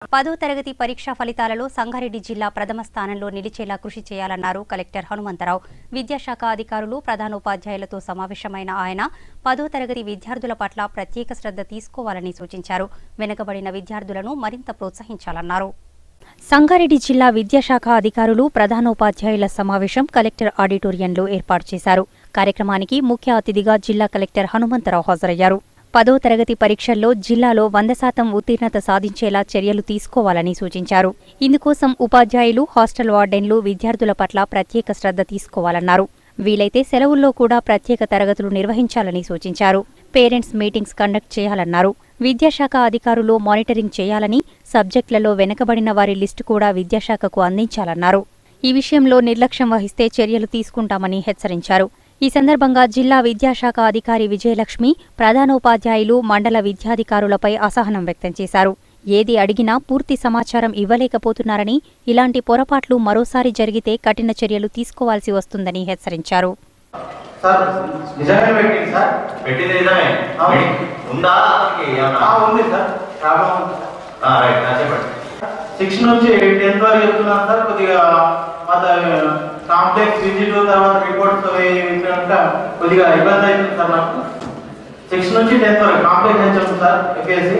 10వ తరగతి పరీక్షా ఫలితాలలో సంగారెడ్డి జిల్లా ప్రథమ స్థానంలో నిలిచేలా కృషి చేయాలన్నారు కలెక్టర్ హనుమంతరావు. విద్యాశాఖ అధికారులు, ప్రధానోపాధ్యాయులతో సమావేశమైన ఆయన 10వ తరగతి విద్యార్థుల పట్ల ప్రత్యేక శ్రద్ధ తీసుకోవాలని సూచించారు. వెనుకబడిన విద్యార్థులను మరింత ప్రోత్సహించాలన్నారు. సంగారెడ్డి జిల్లా విద్యాశాఖ అధికారులు, ప్రధానోపాధ్యాయుల సమావేశం కలెక్టర్ ఆడిటోరియంలో ఏర్పాటు చేశారు. కార్యక్రమానికి ముఖ్య అతిథిగా జిల్లా కలెక్టర్ హనుమంతరావు హాజరయ్యారు. 10వ తరగతి పరీక్షల్లో జిల్లాలో 100% ఉత్తీర్ణత సాధించేలా చర్యలు తీసుకోవాలని సూచించారు. ఇందుకోసం ఉపాధ్యాయులు, హాస్టల్ వార్డెన్లు విద్యార్థుల పట్ల ప్రత్యేక శ్రద్ధ తీసుకోవాలన్నారు. వీలైతే సెలవుల్లో కూడా ప్రత్యేక తరగతులు నిర్వహించాలని సూచించారు. పేరెంట్స్ మీటింగ్స్ కండక్ట్ చేయాలన్నారు. విద్యాశాఖ అధికారులు మానిటరింగ్ చేయాలని, సబ్జెక్టులలో వెనుకబడిన వారి లిస్టు కూడా విద్యాశాఖకు అందించాలన్నారు. ఈ విషయంలో నిర్లక్ష్యం వహిస్తే చర్యలు తీసుకుంటామని హెచ్చరించారు. ఈ సందర్భంగా జిల్లా విద్యాశాఖ అధికారి విజయలక్ష్మి, ప్రధానోపాధ్యాయులు, మండల విద్యాధికారులపై అసహనం వ్యక్తం చేశారు. ఏది అడిగినా పూర్తి సమాచారం ఇవ్వలేకపోతున్నారని, ఇలాంటి పొరపాట్లు మరోసారి జరిగితే కఠిన చర్యలు తీసుకోవాల్సి వస్తుందని హెచ్చరించారు. కాంప్లెక్స్ విజిట్ తర్వాత రిపోర్ట్స్ కొద్దిగా ఇబ్బంది అవుతుంది సార్. నాకు 6 నుంచి 10th వరకు complex HM sir FAC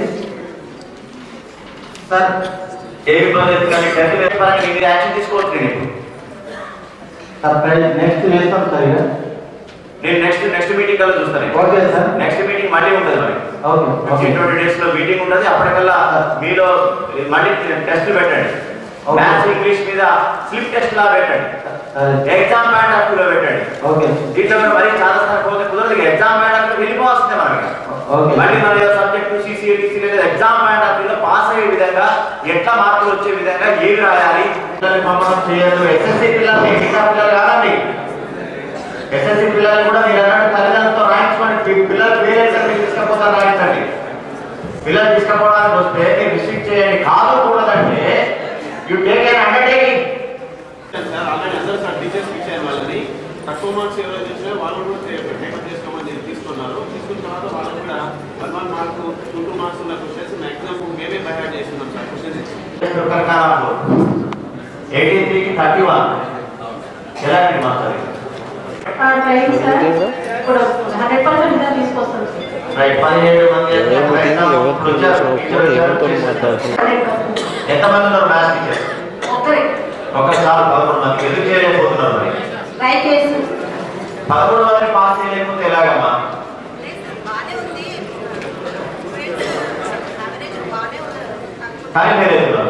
sir. ఏ ఇబ్బంది అవుతుంది యాక్షన్ తీసుకోవచ్చు సార్. నెక్స్ట్ వేస్తాం సార్. ఇక నేను నెక్స్ట్ మీటింగ్ కల్లా చూస్తాను. Okay sir. నెక్స్ట్ మీటింగ్ మళ్ళీ ఉంటుంది మరి. ఓకే. 20 days లో మీటింగ్ ఉంటుంది. అప్పటికల్లా మీలో మళ్ళీ టెస్ట్ పెట్టండి. మ్యాథ్స్, ఇంగ్లీష్ మీద స్లిప్ టెస్ట్ లా పెట్టండి. ఎగ్జామ్ ప్యాడ్ అప్లో పెట్టండి. ఓకే. దీంట్లో మరి చాలా పోతే కుదరదు. ఎగ్జామ్ ప్యాడ్ అప్లో వెళ్ళిపోవాల్సిందే మనకి. మళ్ళీ మన సబ్జెక్టు సిసిఏడిసి లేదా ఎగ్జామ్ ప్యాడ్ అప్లో పాస్ అయ్యే విధంగా, ఎట్లా మార్కులు వచ్చే విధంగా ఏమి రాయాలి పంపడం చేయదు. ఎస్ఎస్సి పిల్లలు మిగతా పిల్లలు కాదండి. ఎస్ఎస్సి పిల్లలు కూడా మీరు అన్నట్టు తల్లిదండ్రులతో రాయించుకోండి. పిల్లలు వేరే తీసుకపోతారు, రాయించండి. పిల్లలు తీసుకపోవడానికి వస్తే మీరు రిస్ట్రిక్ట్ చేయండి. కాదు కూడదంటే you take an undertaking. Sir, already others are teachers ఇచ్చారు వాళ్ళని. తక్కువ మార్క్స్ ఎవరైతే ఇచ్చినా వాళ్ళు కూడా పేపర్ చేసుకోమని తీసుకున్నారు. తీసుకున్న తర్వాత వాళ్ళని కూడా 1 మార్క్ 2 మార్క్స్ ఉన్న క్వశ్చన్స్ మాక్సిమం మేమే బైహార్ట్ చేస్తున్నాం సార్. క్వశ్చన్స్ ప్రకారాలు 83 కి 31 ఎలాంటి మార్క్స్ అది? ఇప్పుడు 100% గా తీసుకొస్తాం సార్. రైట్. 17 మంది ఎంతమంది ఉన్నారు మ్యాథ్స్ టీచర్? ఒకసారి 11 మంది. ఎందుకు చేయలేకపోతున్నారు మరి? 11 మంది పాస్ చేయలేకపోతే ఎలాగమ్మా? కానీ మీరు ఎదుగుతున్నారు.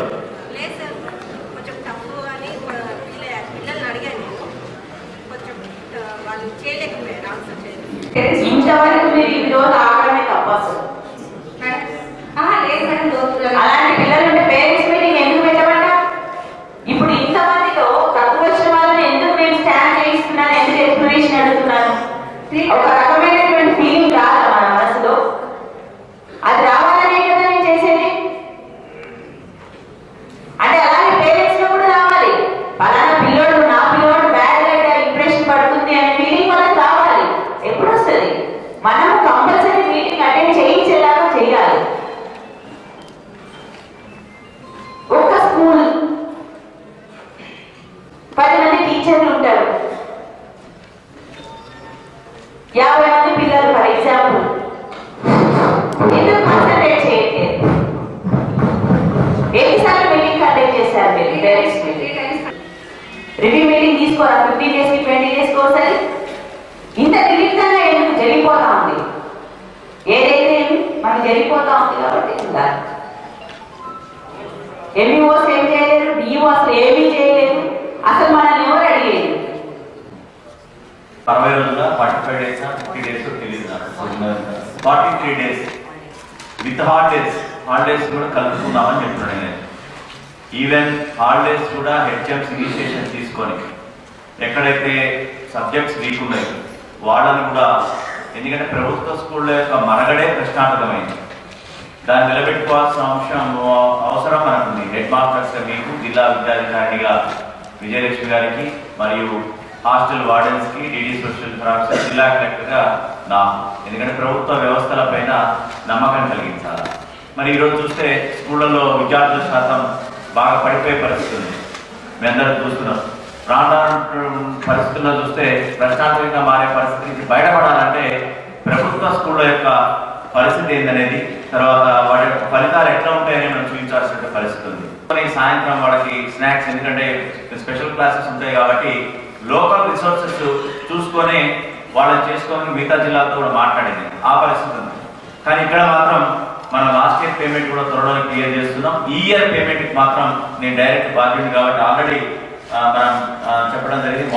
ఇంతవరకు మీరు ఈ రోజు ఆగడమే తప్ప. అలాంటి పిల్లలు ఉంటే పేరెంట్స్ మీటింగ్ ఎందుకు పెట్టబడ్డా? ఇప్పుడు ఇంతమందిలో తక్కువ వచ్చిన వాళ్ళని ఎందుకు నేను స్టాండ్ చేయిస్తున్నాను, ఎందుకు ఎక్స్ప్లెనేషన్ అడుగుతున్నాను? ఒక రకమైనటువంటి ఫీలింగ్ రాదా మన మనసులో? అది రావాలనే కదా నేను చేసేది. అంటే అలాగే పేరెంట్స్ లో కూడా రావాలి. పలానా పిల్లోడు, నా పిల్లోడు బ్యాడ్ గా ఇంప్రెషన్ పడుతుంది అనే ఫీలింగ్ మనకు రావాలి. ఎప్పుడు వస్తుంది? మనము కంపల్సరీ మీటింగ్ అటెండ్ చేయించేలాగా చేయాలి. ఒక స్కూల్ 10 మంది టీచర్లు ఉంటారు, 50 మంది పిల్లలు ఫర్ ఎగ్జాంపుల్. ఎందుకు కాన్సన్ట్రేట్ చేయట్లేదు? ఎన్నిసార్లు మీటింగ్ కండక్ట్ చేశారు మీరు? పేరెంట్స్ రివ్యూ మీటింగ్ తీసుకోరా? 15 days కి 20 days ఒకసారి. ఇంత నిర్లిప్తంగా ఎందుకు జరిగిపోతా ఉంది? ఏదైతే మనకు జరిగిపోతా ఉంది కాబట్టి ఉండాలి. ఎంఈఓస్ ఏం చేయలేదు, డిఈఓ అసలు ఏమీ చేయలేదు. అసలు మనల్ని ఎవరు అడిగేది? 60 రోజుల 45 days 50 days తెలియదు. 43 days విత్ హాలిడేస్ కూడా కలుపుకుందామని చెప్తున్నాను నేను. ఈవెన్ హాలిడేస్ కూడా హెచ్ఎంస్ ఇనిషియేషన్ తీసుకొని ఎక్కడైతే సబ్జెక్ట్స్ వీక్ ఉన్నాయి వాళ్ళని కూడా, ఎందుకంటే ప్రభుత్వ స్కూళ్ళ యొక్క మరగడే ప్రశ్నార్థకమైంది. దాన్ని నిలబెట్టుకోవాల్సిన అవసరం మనకుంది. హెడ్ మాస్టర్స్ మీకు, జిల్లా విద్యాధికారిగా విజయలక్ష్మి గారికి, మరియు హాస్టల్ వార్డెన్స్ కి, డిడి సోషల్ ఆఫీసర్, జిల్లా కలెక్టర్గా నాకు. ఎందుకంటే ప్రభుత్వ వ్యవస్థల పైన నమ్మకం కలిగించాలి. మరి ఈరోజు చూస్తే స్కూళ్ళలో విద్యార్థుల శాతం బాగా పడిపోయే పరిస్థితి ఉంది. మీ అందరూ చూస్తున్నాం. రాను పరిస్థితుల్లో చూస్తే ప్రశ్నార్థకంగా మారే పరిస్థితి నుంచి బయటపడాలంటే ప్రభుత్వ స్కూళ్ళ యొక్క పరిస్థితి ఏందనేది, తర్వాత వాటి యొక్క ఫలితాలు ఎట్లా ఉంటాయని మనం చూపించాల్సిన పరిస్థితి ఉంది. సాయంత్రం వాళ్ళకి స్నాక్స్, ఎందుకంటే స్పెషల్ క్లాసెస్ ఉంటాయి కాబట్టి లోకల్ రిసోర్సెస్ చూసుకొని వాళ్ళని చేసుకొని మిగతా జిల్లాలతో కూడా మాట్లాడింది ఆ పరిస్థితి ఉంది. కానీ ఇక్కడ మాత్రం మనం లాస్ట్ ఇయర్ పేమెంట్ కూడా త్వరలో క్లియర్ చేస్తున్నాం. ఈ ఇయర్ పేమెంట్కి మాత్రం నేను డైరెక్ట్ బాధ్యుడిని కాబట్టి ఆల్రెడీ మనం చెప్పడం జరిగింది.